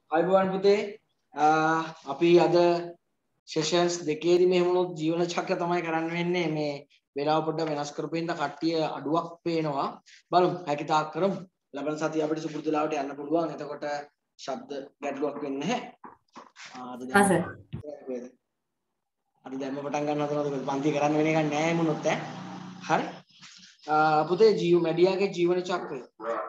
අයිබෝවන් පුතේ අපි අද සෙෂන්ස් දෙකේදී මෙහෙම වුණොත් ජීවන චක්‍ර තමයි කරන්න වෙන්නේ මේ වෙලාව පොඩ්ඩක් වෙනස් කරපෙන්න කට්ටිය අඩුවක් පේනවා බලමු හැකියතාක් කරමු ලබන සතිය අපිට සුපුරුදු ලාවට යන්න පුළුවන් එතකොට ශබ්ද ගැටලුවක් වෙන්නේ නැහැ අද දැම්ම පටන් ගන්න හදනවද පන්ති කරන්න වෙන එකක් නැහැ මොනොත් හරි පුතේ මැඩියාගේ ජීවන චක්‍රය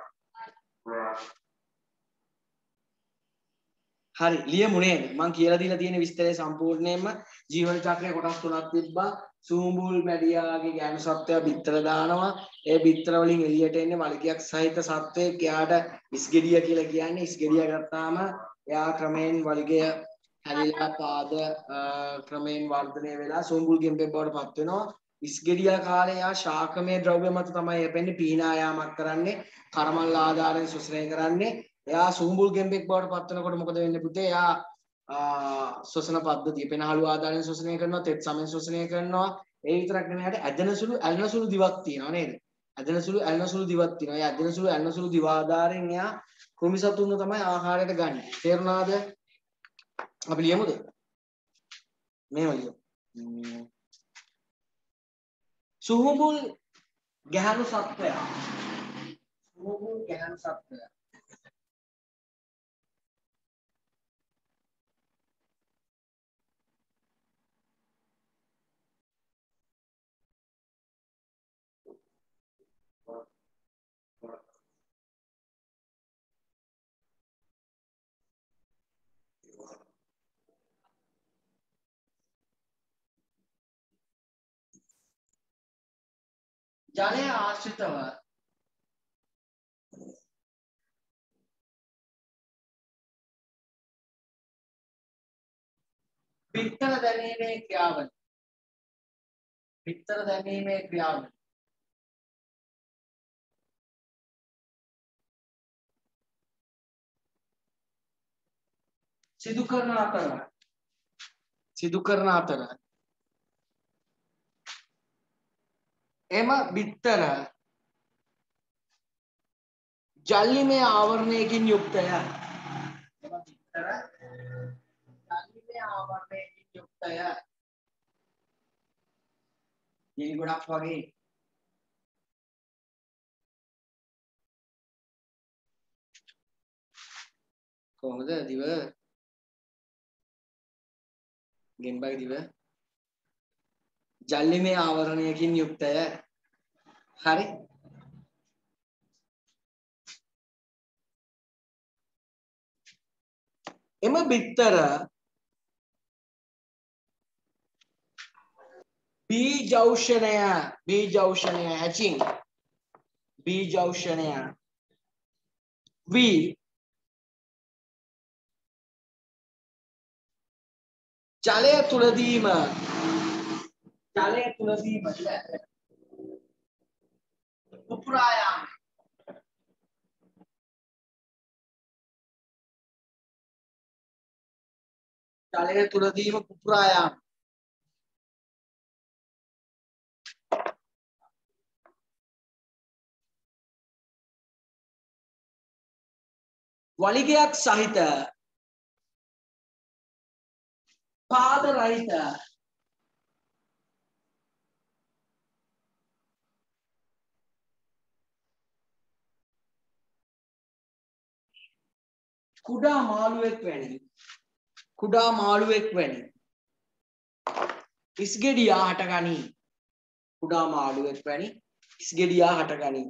හරි ලියමු නේද මම කියලා දීලා තියෙන විස්තරය සම්පූර්ණයෙන්ම ජීවන චක්‍රයේ කොටස් තුනක් තිබ්බා සූඹුල් මැඩියාගේ ගෑනු සත්වයා බිත්තර දානවා ඒ බිත්තර වලින් එළියට එන්නේ වලිගයක් සහිත සත්වයෙක් එයාට ඉස්ගෙඩිය කියලා කියන්නේ ඉස්ගෙඩිය ගත්තාම එයා ක්‍රමයෙන් වලිගය හැලිලා පාද ක්‍රමයෙන් වර්ධනය වෙලා සූඹුල් ගෙම්බෙක් බවට පත් වෙනවා ඉස්ගෙඩිය කාලේ එයා ශාකමය ද්‍රව්‍ය මත තමයි යැපෙන්නේ පීනා යාමක් කරන්නේ කර්මල් ආධාරයෙන් ශෝෂණය කරන්නේ එයා සූඹුල් ගෙම්බෙක් බවට පත් වෙනකොට මොකද වෙන්නේ පුතේ එයා ශෝෂණ පද්ධතිය පෙනහළු ආධාරයෙන් ශෝෂණය කරනවා තෙත් සමෙන් ශෝෂණය කරනවා ඒ විතරක් නෙමෙයි යට ඇලෙන සුළු දිවක් තියෙනවා නේද ඇලෙන සුළු දිවක් තියෙනවා ඒ ඇලෙන සුළු දිව ආධාරයෙන් එයා කෘමිසතුන්ව තමයි ආහාරයට ගන්න තේරුණාද අපි ලියමුද මේව ලියමු සූඹුල් ගැහණු සත්වයා ජලය ආශ්‍රිතව බිත්තර දැමීමේ ක්‍රියාවලිය සිදු කරන අතර එම බිත්තර ජල්ලිමය ආවරණයකින් යුක්තය. මේ ගොඩක් වගේ කොහොමද දිව ගෙම්බයි දිව ජල්ලිමය ආවරණයකින් යුක්තය. හරි එම බිත්තර බීජෞෂණය hatching බීජෞෂණය වී ජලය තුලදීම පුපුරා යාම ජලය තුලදීම පුපුරා යාම වලිගයක් සහිත පාද රහිත කුඩා මාළුවෙක් වැනි ඉස්ගෙඩියා හටගනී. කුඩා මාළුවෙක් වැනි ඉස්ගෙඩියා හටගනී.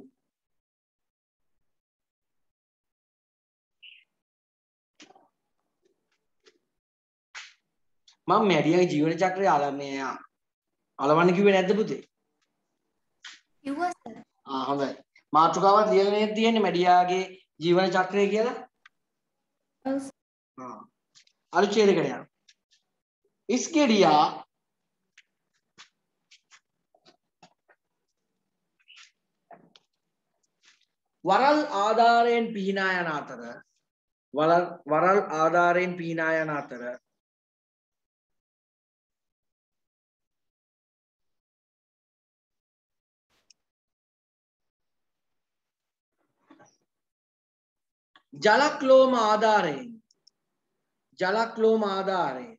මම මැඩියාගේ ජීවන චක්‍රය අලවන්න කිව්වේ නැද්ද පුතේ? කිව්වා සර්. හොඳයි. මාතෘකාවක් ලියගෙන තියෙන්නේ මැඩියාගේ ජීවන චක්‍රය කියලා. ඔව්. අනුච්ඡේදයකට යනවා. ඉස්ගෙඩියා වරල් ආධාරයෙන් පිහිනා යන අතර ජලක්ලෝම ආධාරයෙන් ජලක් ලෝම ආධාරයෙන්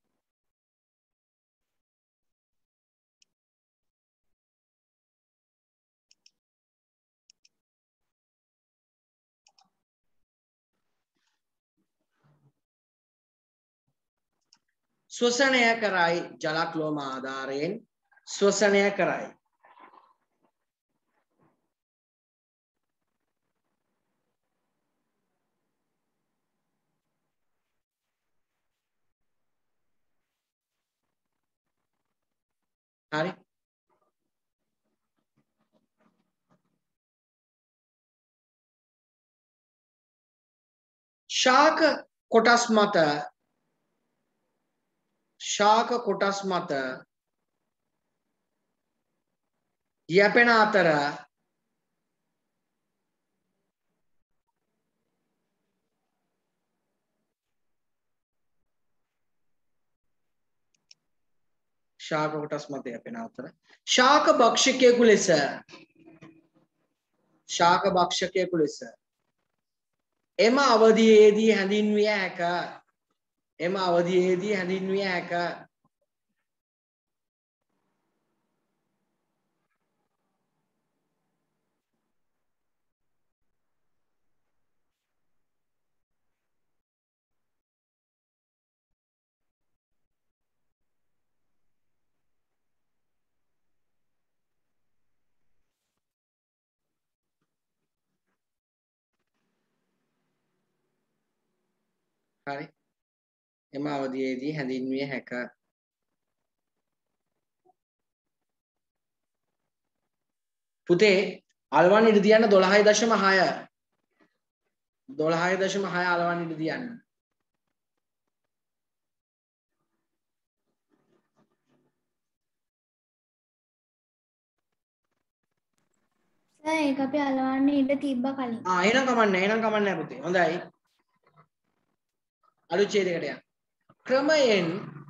ශ්වසනය කරයි ජලක් ලෝම ආධාරයෙන් ශ්වසනය කරයි හරි ශාක කොටස් මත යැපෙන අතර ශාක කොටස් මත යැපෙන අතර ශාක භක්ෂකයෙකු ලෙස එම අවධියේදී හැඳින්විය හැක හරි එම අවධියේදී හැඳින්විය හැක පුතේ අලවන්න ඉඩ තියන්න 12.6 අලවන්න ඉඩ තියන්න සර් ඒක අපි අලවන්න ඉඩ තිබ්බ කලින්. එහෙනම් කමන්නේ පුතේ හොඳයි අලුත් ඡේදයකට යන්න ක්‍රමයෙන්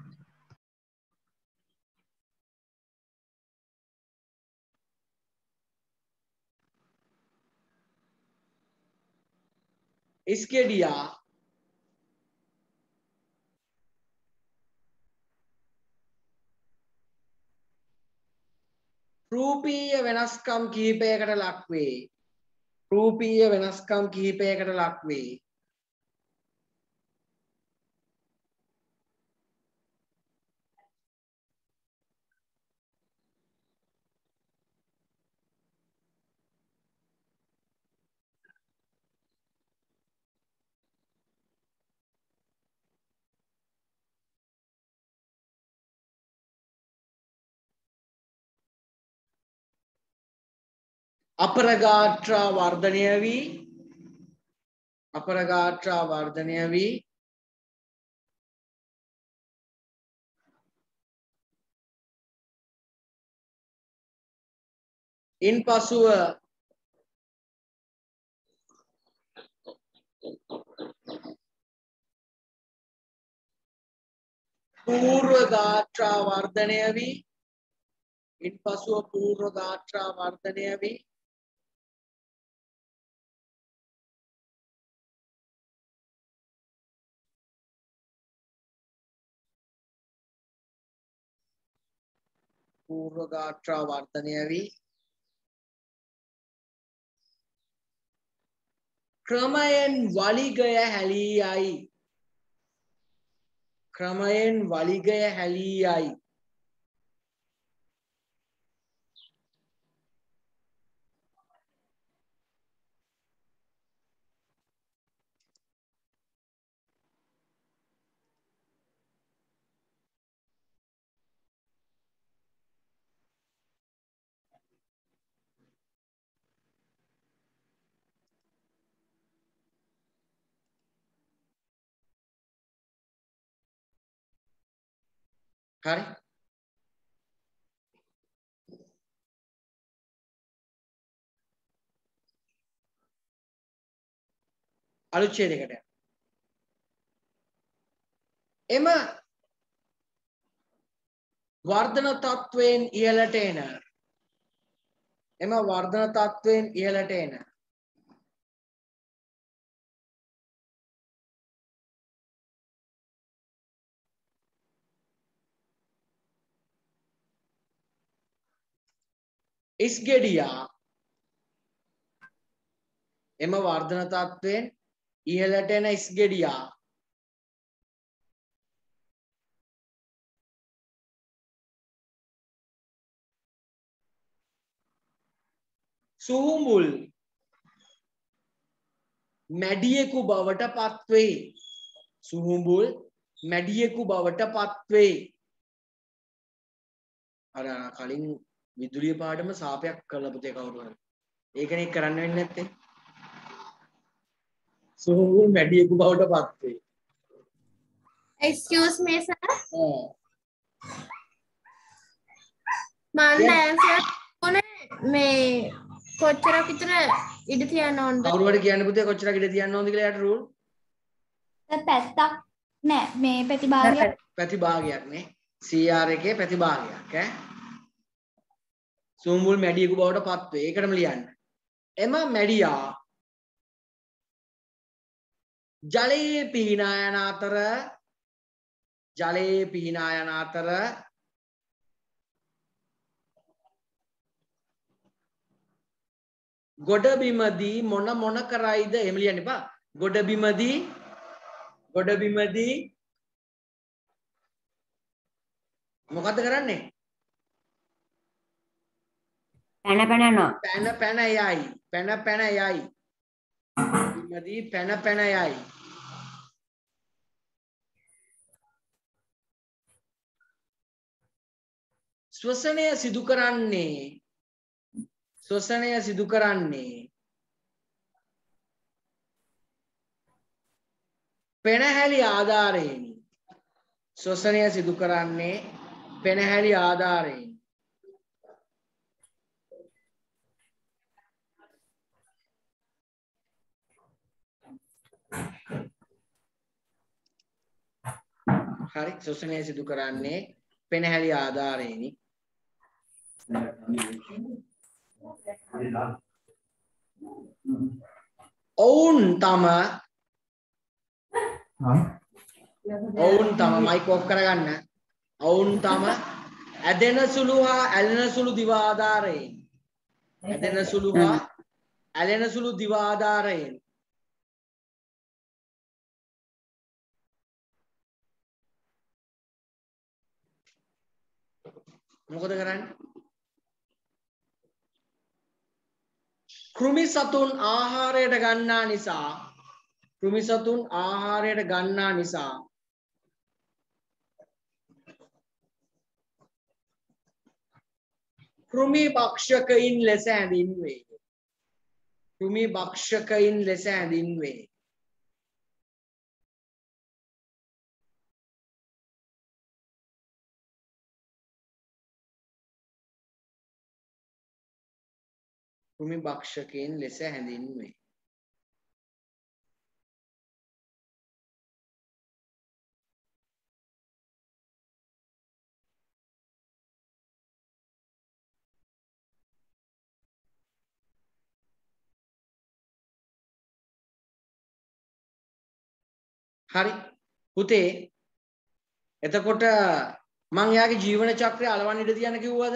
ඉස්කෙඩියා රූපීය වෙනස්කම් කිහිපයකට ලක්වේ අපරගාත්‍රා වර්ධනය වී ඉන්පසුව පූර්ව ගාත්‍රා වර්ධනය වී ක්‍රමයෙන් වලිගය හැලී යයි හරි අලුත් ඡේදයකට එම වර්ධන තත්වයෙන් ඉහළට එන ඉස් ගෙඩියා එම වර්ධන තත්වයෙන් ඉහළට එන ඉස් ගෙඩියා සූඹුල් මැඩියෙකු බවට පත්වේ. සූඹුල් මැඩියෙකු බවට පත්වේ. අර කලින් විදුලිය පාඩම සාපයක් කරලා පුතේ කවුරු හරි. ඒකනේ කරන්න වෙන්නේ නැත්තේ. සූඹුල් මැඩියෙකු බවට පත්වේ. Excuse me, sir. මම answer මේ කොච්චරක් විතර ඉඩ තියන්න ඕනද? කවුරු හරි කියන්න පුතේ කොච්චරක් ඉඩ තියන්න ඕනද කියලා යට රූල්. පැත්තක් නෑ මේ ප්‍රතිභාගයක් ප්‍රතිභාගයක් නේ. CR එකේ ප්‍රතිභාගයක් ඈ. සූඹුල් මැඩියෙකු බවට පත්වේ. ඒකටම ලියන්න. එම මැඩියා ජලයේ පිහිනා යන අතර ගොඩබිමදී මොන කරයිද එහෙම ලියන්න එපා. ගොඩබිමදී මොකද්ද කරන්නේ? පැන පැන යනවා. පැන යයි. බිමදී පැන යයි. ශ්වසනය සිදු කරන්නේ පෙනහැලි ආධාරයෙනි. ශ්වසනය සිදු කරන්නේ පෙනහැලි ආධාරයෙනි. හරි. ශ්වසනය සිදු කරන්නේ පෙනහැලි ආධාරයෙනි. ඔවුන් තම මයික් ඔෆ් කරගන්න. ඔවුන් තම ඇදෙන සුළු හා ඇලෙන සුළු දිවාධාරයෙන් මොකද කරන්නේ? කෘමි සතුන් ආහාරයට ගන්නා නිසා කෘමි භක්ෂකයින් ලෙස හැඳින්වේ. කෘමි භක්ෂකයින් ලෙස හැඳින්වේ. හරි පුතේ එතකොට මං යාගේ ජීවන චක්‍රය අලවන්න ඉඩ තියන්න කිව්වද?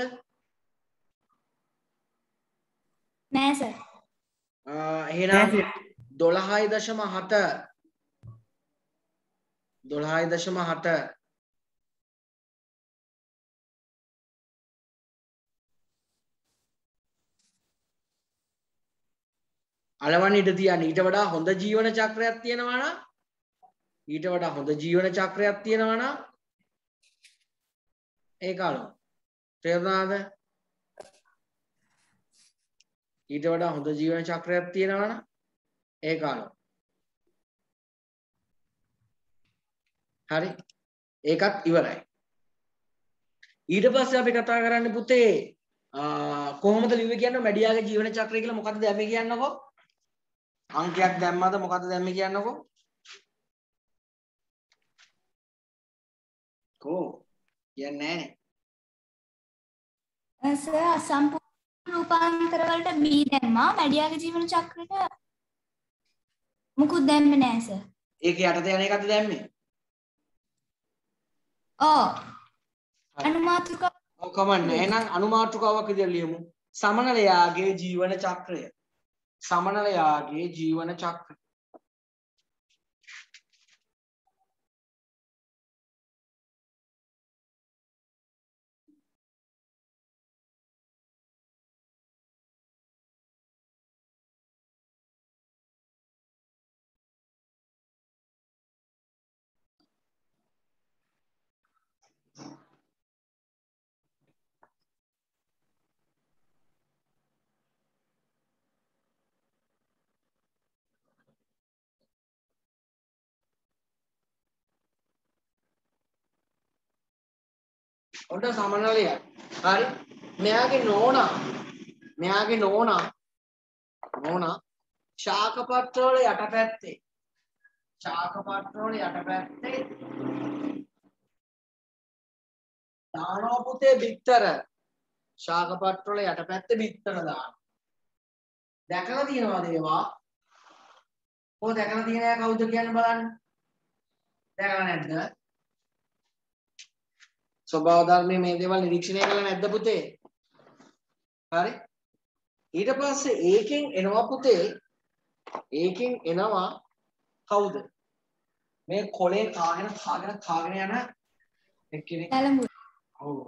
නෑ සර්. එහෙනම් 12.7 අලවන්න ඉඩ තියන්න. ඊට වඩා හොඳ ජීවන චක්‍රයක් තියෙනවා නම් ඒක අලවන්න. තේරුණාද? ඊට වඩා හොඳ ජීවන චක්‍රයක් තියෙනවා නම් ඒක අලවන්න. හරි. ඒකත් ඉවරයි. ඊට පස්සේ අපි කතා කරන්නේ පුතේ කොහොමද ලිව්වේ කියන්නේ මැඩියාගේ ජීවන චක්‍රය කියලා මොකද්ද දැම්මේ කියන්නකෝ. අංකයක් දැම්මද මොකද්ද දැම්මේ කියන්නකෝ. කියන්නේ සර් අසම්පූර්ණ රූපාන්තර වලට B දැම්මා. මැඩියාගේ ජීවන චක්‍රයට මුකුත් දැම්මේ නෑ සර්. ඒක යටට යන එකක්ද දැම්මේ? ඔව්. අනුමාත්‍රිකාව. ඔව් කමන්නේ. එහෙනම් අනුමාත්‍රිකාවක් විදියට ලියමු. සමනලයාගේ ජීවන චක්‍රය. සමනලයාගේ ජීවන චක්‍රය. ඔන්න සමනලය. හරි. මෙයාගේ නෝනා ශාකපත්‍රවල යටපැත්තේ දානවා පුතේ බිත්තර. ශාකපත්‍රවල යටපැත්තේ බිත්තර දානවා. දැකලා තියෙනවද ඒවා? කොහොමද දැකලා තියෙන්නේ? කවුද කියන්න බලන්න. දැකලා නැද්ද? ස්වභාව ධර්මයේ මේ දේවල් නිරීක්ෂණය කළා නැද්ද පුතේ? හරි. ඊට පස්සේ ඒකෙන් එනවා පුතේ. ඒකෙන් එනවා කවුද? මේ කොලේ කාගෙන යන එක්කෙනෙක්. ඇලඹු. ඔව්.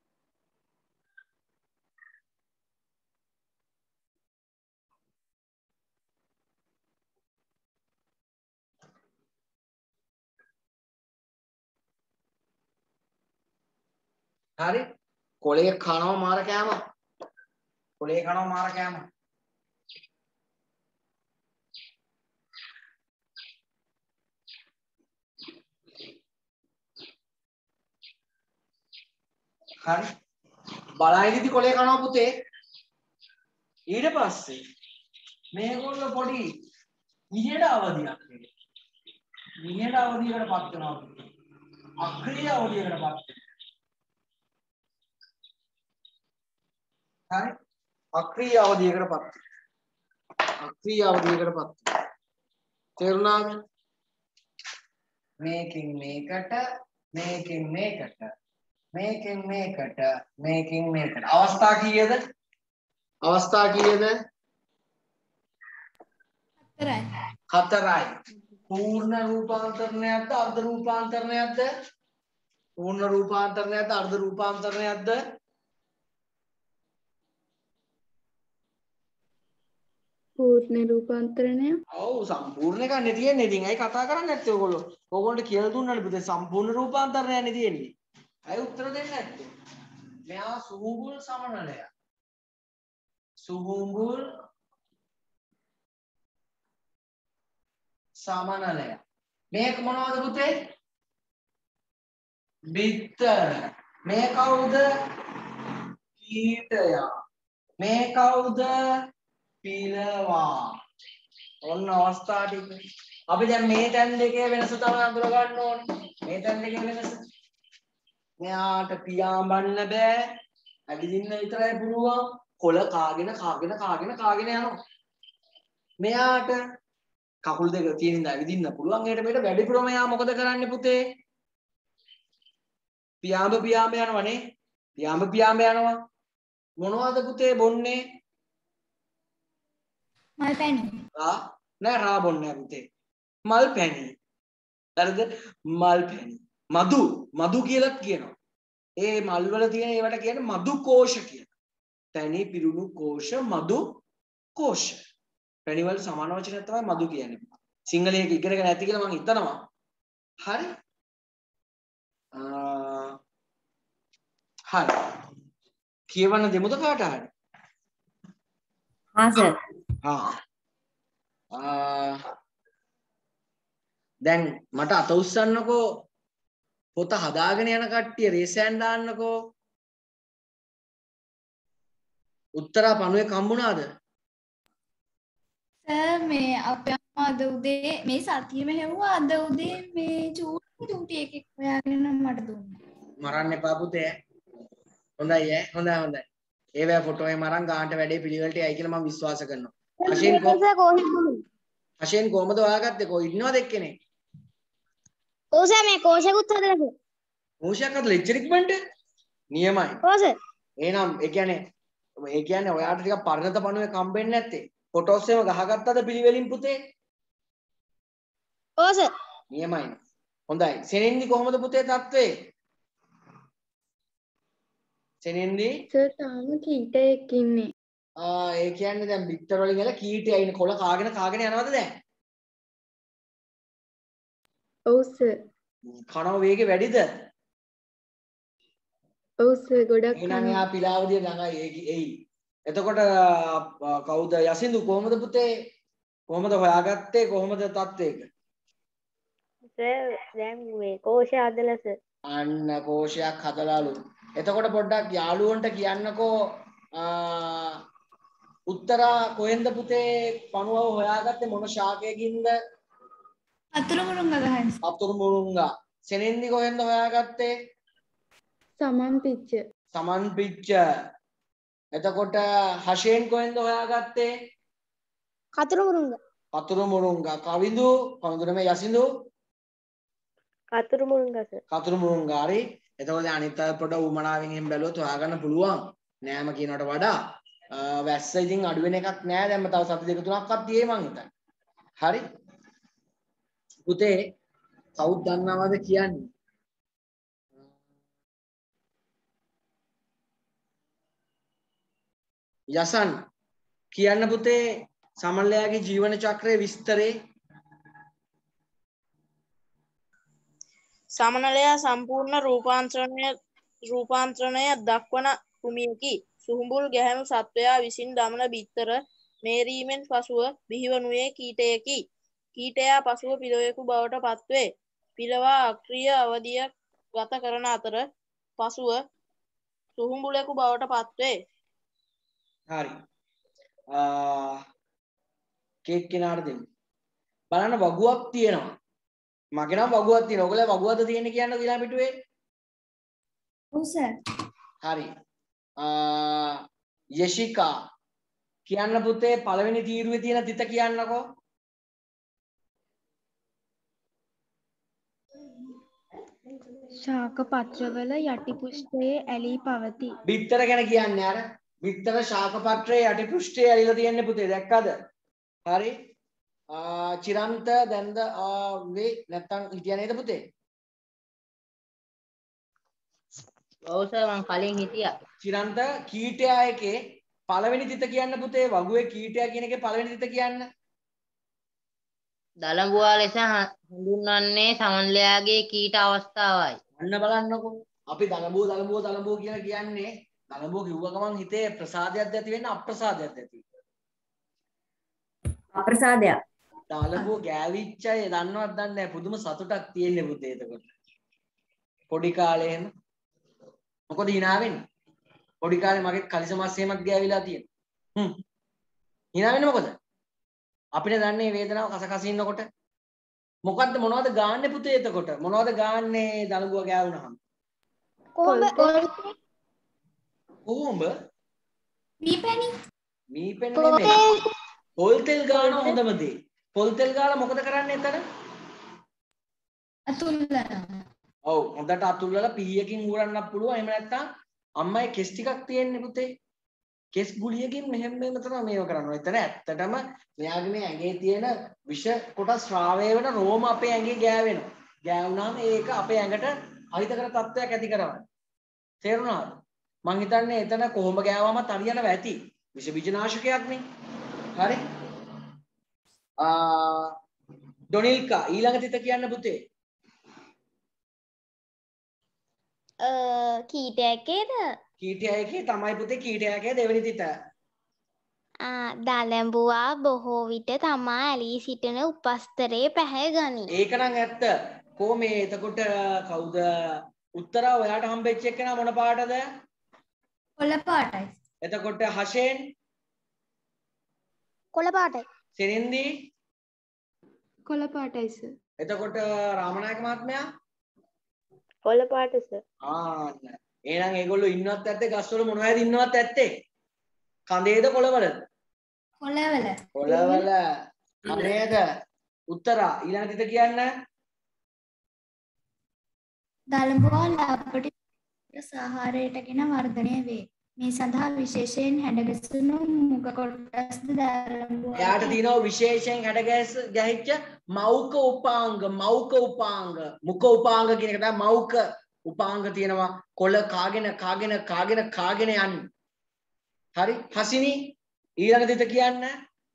හරි. කොලේ කනවා මාර කෑම. හරි. බලයිදිදි කොලේ කනවා පුතේ. ඊට පස්සේ මේගොල්ලෝ පොඩි නිහඬ අවධියක් වෙනවා. නිහඬ අවධියකටපත් වෙනවා පුතේ. අක්‍රීය අවධියකටපත් වෙනවා. හරි. අක්‍රීය අවධියකටපත්. තේරුණාද? මේකෙන් මේකට අවස්ථා කීයද? 4යි. පූර්ණ රූපාන්තරණයක්ද අර්ධ රූපාන්තරණයක්ද? පූර්ණ රූපාන්තරණයක්ද අර්ධ රූපාන්තරණයක්ද? පූර්ණ රූපාන්තරණය. ඔව් සම්පූර්ණ එකනේ තියෙන්නේ. ඉතින් ඇයි කතා කරන්නේ නැත්තේ ඔයගොල්ලෝ? ඕගොල්ලන්ට කියලා දුන්නානේ පුතේ සම්පූර්ණ රූපාන්තරණයනේ තියෙන්නේ. ඇයි උත්තර දෙන්නේ නැත්තේ? මෙයා සුහුඹුල් සමනලය. මේක මොනවද පුතේ? බිත්තර. මේ කවුද? කීටයා. මේ කවුද? පිලවා. ඔන්න අවස්ථා ටික. අපි දැන් මේ තැන් දෙකේ වෙනස තමයි අඳුර ගන්න ඕනේ. මේ තැන් දෙකේ වෙනස. මෙයාට පියාඹන්න බෑ. ඇවිදින්න විතරයි පුළුවන්. කොළ කාගෙන යනවා. මෙයාට කකුල් දෙක තියෙන ඉඳ ඇවිදින්න පුළුවන්. ඒකට මේට වැඩිපුරම එයා මොකද කරන්නේ පුතේ? පියාඹ යනවනේ. යනවා. මොනවද පුතේ බොන්නේ? මල් පැණි. නෑ රා බොන්නේ නැහැ පුතේ. මල් පැණි. හරිද? මල් පැණි. මදු කියලාත් කියනවා. ඒ මල් වල තියෙන ඒවට කියන්නේ මදු කෝෂ කියලා. පැණි පිරුණු කෝෂ මදු කෝෂ. පැණි වල සමාන වචනය තමයි මදු කියන්නේ. සිංහලයේ ඉගෙනගෙන ඇති කියලා මම හිතනවා. හරි? හරි. කියවන්න දෙමුද කාට හරි? हाँ सर දැන් මට අත උස්සන්නකෝ පොත හදාගෙන යන කට්ටිය රේසයන් දාන්නකෝ උත්තරා පණුවේ කම්බුණාද සර් මේ අපේ අම්මා අද උදේ මේ සතියෙම හැවුවා අද උදේ මේ චූටි එකෙක් හොයාගෙන මට දුන්නා මරන්න එපා පුතේ හොඳයි හොඳයි ඒවැ ෆොටෝ එක මරන් ගානට වැඩේ පිළිවෙලට යයි කියලා මම විශ්වාස කරනවා හෂෙන් කොහමද හොයාගත්තේ කො ඉන්නවද එක්කෙනෙක් ඔව් සර් මේ කෝෂකුත් හදලා කෝෂයක් හදලා ඉච්චර ඉක්මනට නියමයි ඔව් සර් එහෙනම් ඒ කියන්නේ ඒ කියන්නේ ඔයාට ටිකක් පරණත පණුවේ කම්බෙන්නේ නැත්තේ. ෆොටෝස් එහෙම ගහගත්තද පිළිවෙලින් පුතේ? ඔව් සර්. නියමයි. හොඳයි. සෙනෙන්දි කොහොමද පුතේ තත්ත්වේ? සෙනෙන්දි සර් තාම කීටයක් ඉන්නේ. ඒ කියන්නේ දැන් බිත්තර වලින් එල කීටය ඉන්න කොළ කාගෙන යනවද දැන්? ඔව් සර්. කනව වේගෙ වැඩිද? ඔව් සර් ගොඩක් එහෙනම් එයා පිලාවදිය ළඟයි එයි. එතකොට කවුද යසින්දු කොහොමද පුතේ? කොහොමද හොයාගත්තේ? කොහොමද තත්ත්වයක? සර් දැන් මේ කෝෂය හදලා සර්. අන්න කෝෂයක් හදලාලු. එතකොට පොඩ්ඩක් යාළුවන්ට කියන්නකෝ උත්තරා කොහෙන්ද පුතේ පණුවව හොයාගත්තේ මොන ශාකයකින්ද? අතුරු මුරුංග ගහන්න. අතුරු මුරුංගා. සෙනෙන්දි කොහෙන්ද හොයාගත්තේ? සමන් පිච්ච. සමන් පිච්ච. එතකොට හෂේන් කොහෙන්ද හොයාගත්තේ? කතුරු මුරුංග. කතුරු මුරුංගා. කවිඳු මේ යසින්දු කතුරු මුරුංගා සර්. කතුරු මුරුංගා. හරි. එතකොට අනිත් අය පොඩ උමනාවෙන් එහෙම බැලුවොත් හොයාගන්න පුළුවන්. නෑම කියනකට වඩා වැස්ස ඉතින් අඩු වෙන එකක් නෑ. දැන් තව සති දෙක තුනක්වත් තියෙයි මං හිතන්නේ. හරි. පුතේ කවුද දන්නවද කියන්නේ? යසන් කියන්න පුතේ සමල්ලයාගේ ජීවන චක්‍රයේ විස්තරේ. සමනලයා සම්පූර්ණ රූපාන්තරණය දක්වන කෘමියකි. සුහුඹුල් ගැහැණු සත්වයා විසින් දමන බිත්තර මේරීමෙන් පසුව බිහිවනුයේ කීටයකි. කීටයා පසුව පිලවයෙකු බවට පත්වේ. පිලවා අක්‍රීය අවධිය ගත කරන අතර පසුව සුහුඹුලෙකු බවට පත්වේ. හරි. කේක් කෙනාට දෙන්න. බලන්න වගුවක් තියෙනවා. මගේ නම් වගුවක් තියෙනවා. ඔයගොල්ලෝ වගුවක්ද තියෙන්නේ කියන්නේ ඊළඟ පිටුවේ? ඔව් සර්. හරි. යෂිකා කියන්න පුතේ පළවෙනි තීරුවේ තියෙන තිත කියන්නකෝ. ශාක පත්‍රවල යටි පෘෂ්ඨයේ ඇලී පවතී. බිත්තර ගැන කියන්නේ අර බිත්තර ශාක පත්‍රයේ යටි පෘෂ්ඨයේ ඇලිලා තියෙන්නේ පුතේ දැක්කද? හරි. චිරන්ත දැන්ද වේ නැත්තම් හිටියා නේද පුතේ? ඔව් සර් මං කලින් හිටියා. චිරන්ත කීටයා එකේ පළවෙනි තිත කියන්න පුතේ. වගුවේ කීටයා කියන එකේ පළවෙනි තිත කියන්න. දලඹුවා ලෙස හඳුන්වන්නේ සමන්ලයාගේ කීට අවස්ථාවයි. අන්න බලන්නකෝ. අපි දලඹුව කියලා කියන්නේ දලඹුව කිව්ව ගමන් හිතේ ප්‍රසාදයක්ද ඇති වෙන්නේ අප්‍රසාදයක්ද ඇති වෙන්නේ? අප්‍රසාදයක්. දලඹුව ගෑවිච්ච අය දන්නවත් දන්නේ නැහැ. පුදුම සතුටක් තියෙන්නේ පුතේ එතකොට. පොඩි කාලේ එහෙම මොකද hina වෙන්නේ? පොඩි කාලේ මගේ කලිසමස් එහෙමත් ගෑවිලා තියෙනවා. hina වෙන්නේ මොකද? අපිට දන්නේ වේදනාව කස කස ඉන්නකොට මොනවද ගාන්නේ පුතේ එතකොට? මොනවද ගාන්නේ දලඹුව ගෑවුනහම? කොහොඹ? මීපැණි. මීපැණි නෙමෙයි. පොල් තෙල් ගාන හොඳම දේ. පොල් තෙල් ගාලා මොකද කරන්නේ එතන? අතුල්ලනවා. ඔව් හොඳට අතුල්ලලා පීයකින් උරන්නත් පුළුවන්. එහෙම නැත්නම් අම්මයි කෙස් ටිකක් තියෙන්නේ පුතේ. කෙස් ගුලියකින් මෙහෙම තමයි මේව කරනවා. එතන ඇත්තටම මෙයාගේ මේ ඇඟේ තියෙන විෂ කොටස් ශ්‍රාවය වෙන රෝම අපේ ඇඟේ ගෑවෙනවා. ගෑවුනාම ඒක අපේ ඇඟට අහිතකර තත්ත්වයක් ඇති කරනවා. තේරුණාද? මං හිතන්නේ එතන කොහොම ගෑවම හරියනවා ඇති. විෂ බීජනාශකයක් නේ. හරි? ඩොනිල්කා ඊළඟ තිත කියන්න පුතේ. කීටයකේද? කීටයකේ තමයි පුතේ කීටයකේ දෙවෙනි තිත. දලඹුවා බොහෝ විට තමා ඇලී සිටින උපස්තරයේ පැහැ ගනී. ඒක නම් ඇත්ත. කොහොමේ එතකොට කවුද උත්තරා ඔයාට හම්බෙච්ච එකනා මොන පාටද? කොළ පාටයි. එතකොට හෂෙන් කොළ පාටයි. සෙනෙන්දි කොළ පාටයි සර්. එතකොට රාමනායක මහත්මයා කොළ පාට සර්. එහෙනම් ඒගොල්ලෝ ඉන්නවත් ඇත්තේ ගස්වල මොනවද ඉන්නවත් ඇත්තේ? කඳේද කොළවලද? කොළවල. කොළවල. නේද? උත්තරා ඊළඟ තිත කියන්න. දලඹුවා ලපටි සාහාරයටගෙන වර්ධනය වේ. මේ සඳහා විශේෂයෙන් හැඩගැසුණු මුඛ කොටස්ද දරඹුවා. එයාට තියෙනවා විශේෂයෙන් ගැහිච්ච මෞක උපාංග මුඛ උපාංග කියන එක තමයි මෞක උපාංග තියෙනවා. කොළ කාගෙන යන්නේ. හරි හසිනි ඊළඟ දිට කියන්න.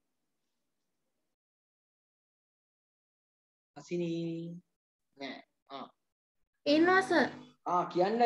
හසිනි නෑ ඉන්නවා සර්. කියන්න.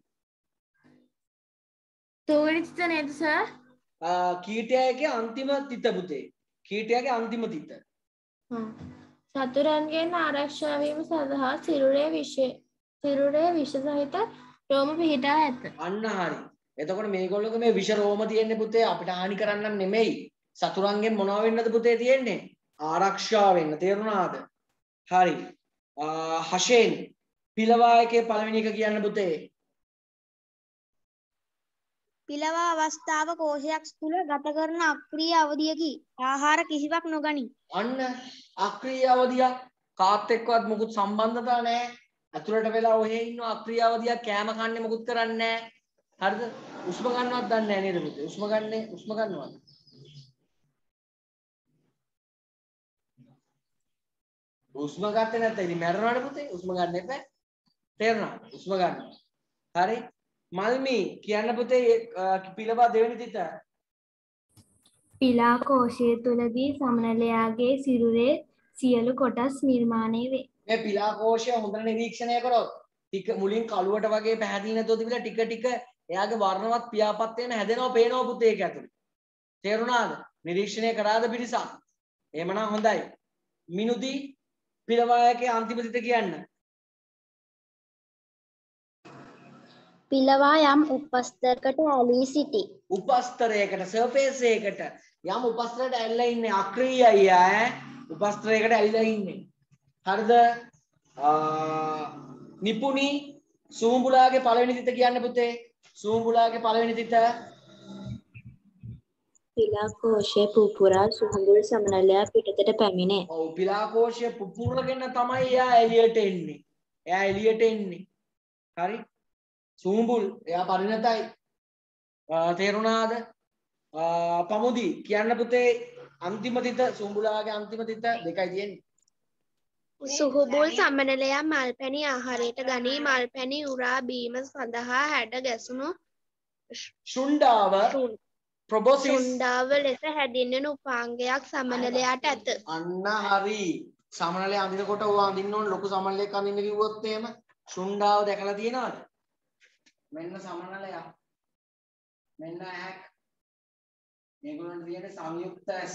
තුන්වෙනි තිත නේද සර්? කීටයාගේ අන්තිම තිත පුතේ. කීටයාගේ අන්තිම තිත. සතුරන්ගෙන් ආරක්ෂා වීම සඳහා සිරුරේ විෂ සහිත රෝම පිහිටා ඇත. අන්න හරි. එතකොට මේගොල්ලෝගේ මේ විෂ රෝම තියෙන්නේ පුතේ අපිට හානි කරන්නම් නෙමෙයි. සතුරන්ගෙන් මොනව වෙන්නද පුතේ තියෙන්නේ? ආරක්ෂා වෙන්න. තේරුණාද? හරි. හෂෙන් පිලවායකේ පළවෙනි එක කියන්න පුතේ. පිලවා අවස්ථාව කෝෂයක් තුළ ගත කරන අක්‍රීය අවධියකි. ආහාර කිසිවක් නොගනී. අන්න අක්‍රීය අවධියක් කාත් එක්කවත් මොකුත් සම්බන්ධතාවක් නැහැ. අතුලට වෙලා ඔහෙ ඉන්න අක්‍රීය අවධියක් කෑම කන්නේ මොකුත් කරන්නේ නැහැ. හරිද? උස්ම ගන්නවත් දන්නේ නැහැ නේද පුතේ? උස්ම ගන්නවද? උස්ම ගත්තේ නැත්නම් ඉතින් මැරෙනවනේ පුතේ. උස්ම ගන්න එපා. තේරුණාද? උස්ම ගන්න. හරි. මල්මි කියන්න පුතේ පිලවා දෙවෙනි තිත. පිලා කෝෂය තුළදී සමනලයාගේ සිරුරේ සියලු කොටස් නිර්මාණය වේ. මේ පිලා කෝෂය හොඳට නිරීක්ෂණය කරොත් ටික මුලින් කළුවට වගේ පැහැදිලි නැතුව තිබිලා ටික ටික එයාගේ වර්ණවත් පියාපත් වෙන හැදෙනවා පේනවා පුතේ ඒක ඇතුලේ. තේරුණාද? නිරීක්ෂණය කරාද පිරිසක්? එහෙමනම් හොඳයි. මිනුදි පිලවායකේ අන්තිම තිත කියන්න. පිලවා යම් උපස්තරකට ඇලී සිටි. උපස්තරයකට සර්ෆේස් එකකට යම් උපස්තරයට ඇල්ලලා ඉන්නේ අක්‍රීයයි ඈ. උපස්තරයකට ඇලිලා ඉන්නේ. හරිද? නිපුණි සූඹුලාගේ පළවෙනි තිත කියන්න පුතේ. සූඹුලාගේ පළවෙනි තිත. පිලා කෝෂය පුපුරා සුහුඹුල් සමනලයා පිටතට පැමිණේ. ඔව් පිලා කෝෂය පුපුරගෙන තමයි එයා එළියට එන්නේ. හරි? සූඹුල් එයා පරිණතයි. තේරුණාද? පමුදි කියන්න පුතේ අන්තිම තිත සූඹුලාගේ අන්තිම තිත දෙකයි තියෙන්නේ. සුහුබුල් සමනලයා මල්පැණි ආහාරයට ගනී. මල්පැණි උරා බීම සඳහා හැඩ ගැසුණු ශුණ්ඩාව ප්‍රොබොසිස් ශුණ්ඩාව ලෙස හැදින්වෙන උපාංගයක් සමනලයාට ඇත. අන්න හරි. සමනලයා අඳිනකොට ඕවා අඳින්න ඕන ලොකු සමනලයක් අඳින්න කිව්වොත් එහෙම ශුණ්ඩාව දැකලා තියෙනවද? මෙන්න සමනලයා. මෙන්න ඇක්. මේගොල්ලන්ට තියෙන සංයුක්ත ඇස්.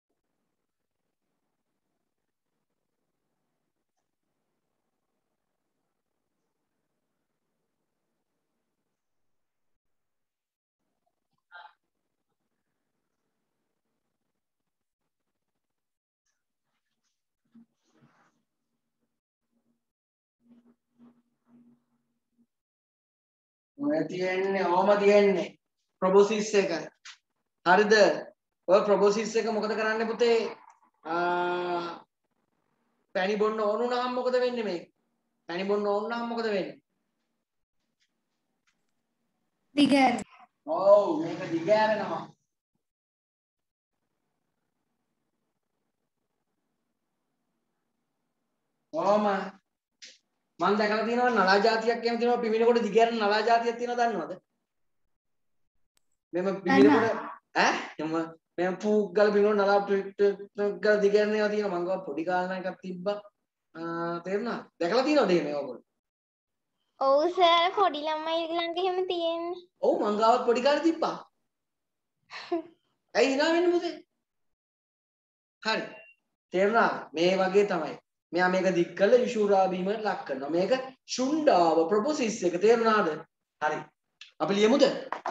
ඕම තියෙන්නේ ප්‍රොබොසිස් එක. හරිද? ඔය ප්‍රොබොසිස් එක මොකද කරන්නේ පුතේ? පැණි බොන්න ඕන වුණාම මොකද වෙන්නේ මේක? පැණි බොන්න ඕන වුණාම මොකද වෙන්නේ? දිගෑර. ඔව් මේක දිගෑරෙනවා. ඕම මම දැකලා තියෙනවා නලා జాතියක් එහෙම තියෙනවා පිමිනකොට දිගෑරෙන නලා జాතියක් තියෙනවා දන්නවද? මෙම පිමිනකොට මෙම පූග්ගල පිමිනකොට නලා ගල දිගෑරෙන ඒවා තියෙනවා. මම ගාව පොඩි කාලේ එකක් තිබ්බා. තේරුණා? දැකලා තියෙනවද එහෙම ඔයගොල්ලෝ? ඔව් සර් පොඩි ළමයි ළඟ එහෙම තියෙන්නේ. ඔව් මං ගාවත් පොඩි කාලේ තිබ්බා. ඇයි hina වෙන්නේ පුතේ? හරි. තේරුණා? මේ වගේ තමයි. මෙයා මේක දික් කරලා විෂුරා බීමට ලක් කරනවා. මේක ශුණ්ඩාව ප්‍රොපොසිස් එක. තේරුණාද? හරි. අපි ලියමුද?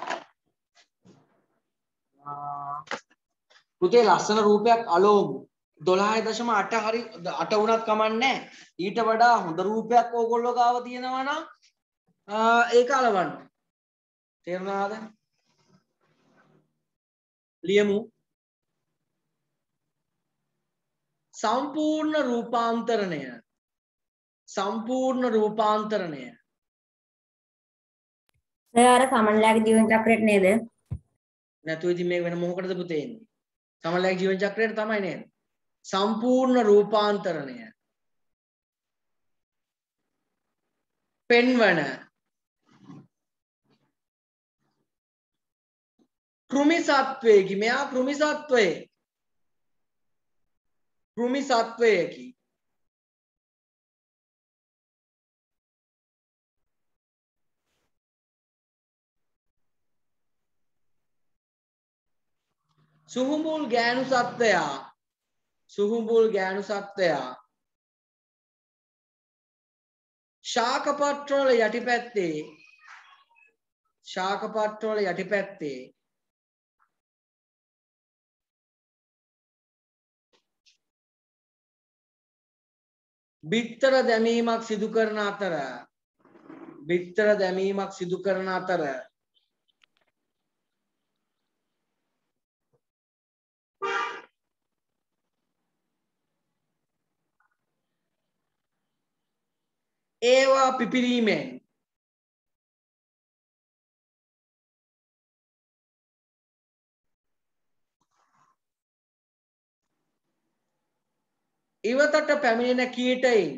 පුතේ ලස්සන රූපයක් අලෝමු. 12.8 හරි 8 වුණත් කමන්නේ. ඊට වඩා හොඳ රූපයක් ඕගොල්ලෝ ගාව තියෙනවා නම් ඒක අලවන්න. තේරුණාද? ලියමු. සම්පූර්ණ රූපාන්තරණය සර් අර සමනලයාගේ ජීවන චක්‍රයට නේද? නැතු ඉතින් මේක වෙන මොකකටද පුතේ එන්නේ? සමනලයාගේ ජීවන චක්‍රයට තමයි නේද? සම්පූර්ණ රූපාන්තරණය පෙන්වන කෘමි සත්වයකි. මෙයා කෘමි සත්වයකි. සුහුඹුල් ගෑනු සත්වයා ශාක පත්‍රවල යටිපැත්තේ බිත්තර දැමීමක් සිදු කරන අතර ඒවා පිපිරීමෙන් ඉවතට පැමිණෙන කීටයින්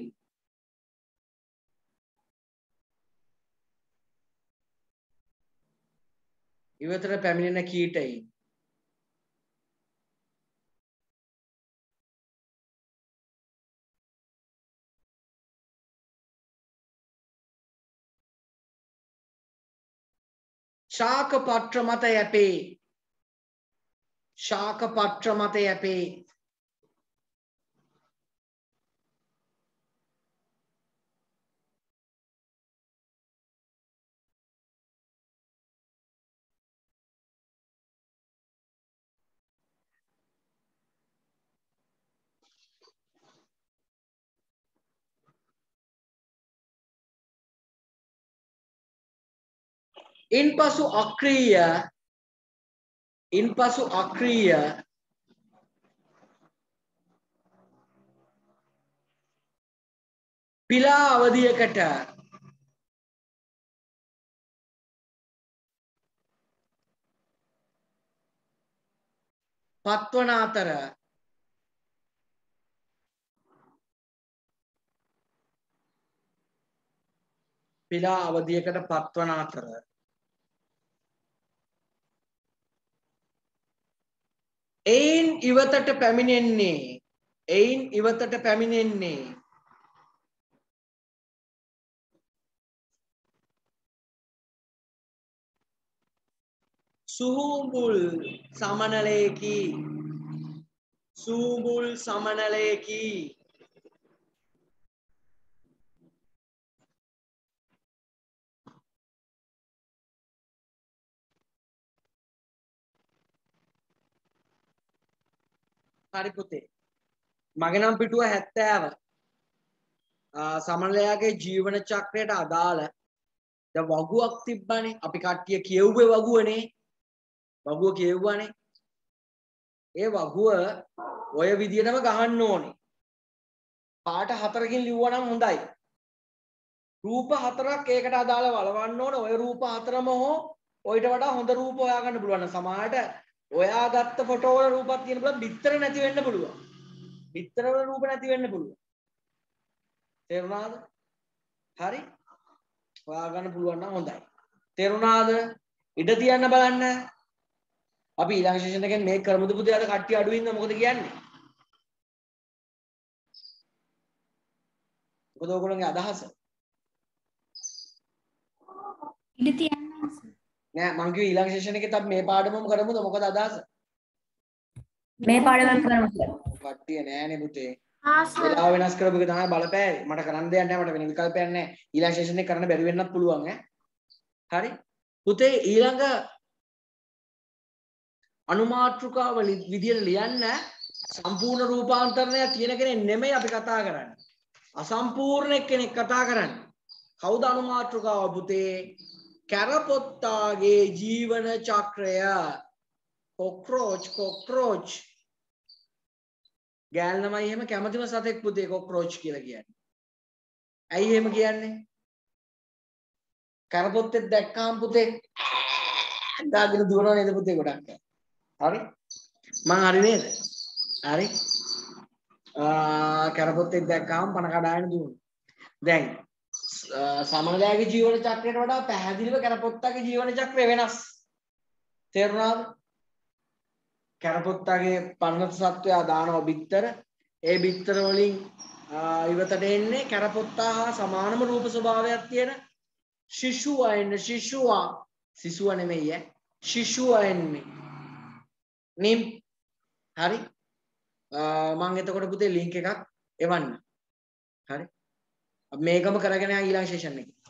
ශාක පත්‍ර මත යැපේ. ඉන්පසු අක්‍රීය පිලා අවධියකට පත්වන අතර එයින් ඉවතට පැමිණෙන්නේ සුහුඹුල් සමනලයකි. හරි පුතේ. මගේ නම් පිටුව 70. සමනලයාගේ ජීවන චක්‍රයට අදාළ දැන් වගුවක් තිබ්බනේ. අපි කට්ටිය කියුවේ වගුවනේ. ඒ වගුව ඔය විදිහටම ගහන්න ඕනේ. පාට 4කින් ලිව්වා නම් හොඳයි. රූප 4ක් ඒකට අදාළ වලවන්න ඕනේ. ඔය රූප 4ම හෝ ඔයිට වඩා හොඳ රූප හොයාගන්න පුළුවන්. සමහරට ඔයා ගත්ත ෆොටෝ වල රූපක් තියෙන පුළුවන්. බිත්තර නැති වෙන්න පුළුවන්. බිත්තර වල රූප නැති වෙන්න පුළුවන්. තේරුණාද? හරි. හොයාගන්න පුළුවන් නම් හොඳයි. තේරුණාද? ඉඩ තියන්න බලන්න. අපි ඊළඟ සෙෂන් එකෙන් මේක කරමුද පුතේ? අද කට්ටිය අඩු වෙනවා. මොකද කියන්නේ? මොකද ඔයගොල්ලෝගේ අදහස? ඉඩ තියන්න නෑ මං කිව්වේ ඊළඟ සෙෂන් එකෙත් අපි මේ පාඩමම කරමුද? මොකද අදහස? මේ පාඩමක් කරමු. කට්ටිය නෑනේ පුතේ. වෙලාව වෙනස් කරපු එක තමයි බලපෑවේ. මට කරන්න දෙයක් නෑ. මට වෙන විකල්පයක් නෑ. ඊළඟ සෙෂන් එක කරන්න බැරි වෙන්නත් පුළුවන් ඈ. හරි. පුතේ ඊළඟ අනුමාත්‍රිකාව විදියට ලියන්න සම්පූර්ණ රූපාන්තරණය තියෙන කෙනෙක් නෙමෙයි අපි කතා කරන්නේ. අසම්පූර්ණ කෙනෙක් කතා කරන්නේ. කවුද අනුමාත්‍රිකාව පුතේ? කැරපොත්තාගේ ජීවන චක්‍රය. කොක්රෝච්. ගෑල් ළමයි එහෙම කැමතිම සතෙක් පුතේ කොක්රෝච් කියලා කියන්නේ. ඇයි එහෙම කියන්නේ? කරපොත්තේ දැක්කාම පුතේ ගාගෙන දුවනවා නේද පුතේ ගොඩක්. හරි? මං හරි නේද? හරි? කරපොත්තේ දැක්කාම පණ කඩාගෙන දුවනවා. දැන් සමනලයාගේ ජීවන චක්‍රයට වඩා පැහැදිලිව කරපොත්තගේ ජීවන චක්‍රය වෙනස්. තේරුණාද? කරපොත්තගේ පරණත සත්වයා දානවා බිත්තර. ඒ බිත්තර වලින් ඉවතට එන්නේ කරපොත්තා හා සමානම රූප ස්වභාවයක් තියෙන ශිෂුවා එන්නේ. සිසුවා නෙමෙයි ශිෂුවා එන්නේ. නිම් හරි? මම එතකොට පුතේ ලින්ක් එකක් එවන්න. හරි? අපි මේකම කරගෙන යන ඊළඟ සෙෂන් එකේ.